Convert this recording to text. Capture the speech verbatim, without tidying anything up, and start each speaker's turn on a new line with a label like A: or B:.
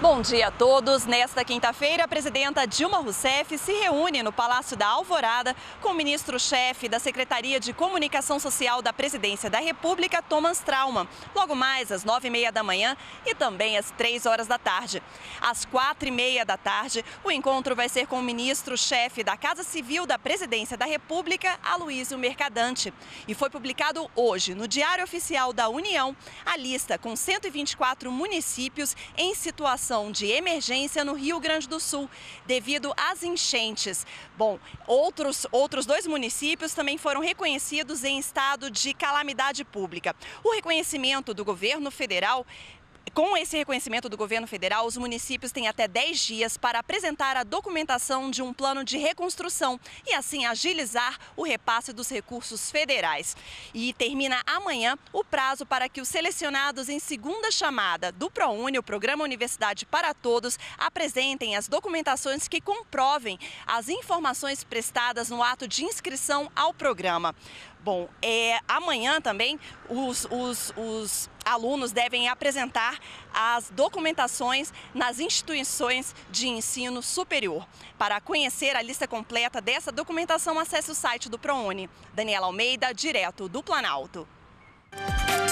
A: Bom dia a todos. Nesta quinta-feira, a presidenta Dilma Rousseff se reúne no Palácio da Alvorada com o ministro-chefe da Secretaria de Comunicação Social da Presidência da República, Thomas Traumann, logo mais às nove e meia da manhã e também às três horas da tarde. Às quatro e meia da tarde, o encontro vai ser com o ministro-chefe da Casa Civil da Presidência da República, Aloysio Mercadante. E foi publicado hoje, no Diário Oficial da União, a lista com cento e vinte e quatro municípios em situação de emergência no Rio Grande do Sul, devido às enchentes. Bom, outros, outros dois municípios também foram reconhecidos em estado de calamidade pública. O reconhecimento do governo federal Com esse reconhecimento do governo federal, os municípios têm até dez dias para apresentar a documentação de um plano de reconstrução e assim agilizar o repasse dos recursos federais. E termina amanhã o prazo para que os selecionados em segunda chamada do ProUni, o Programa Universidade para Todos, apresentem as documentações que comprovem as informações prestadas no ato de inscrição ao programa. Bom, é, amanhã também os, os, os alunos devem apresentar as documentações nas instituições de ensino superior. Para conhecer a lista completa dessa documentação, acesse o site do ProUni. Daniela Almeida, direto do Planalto.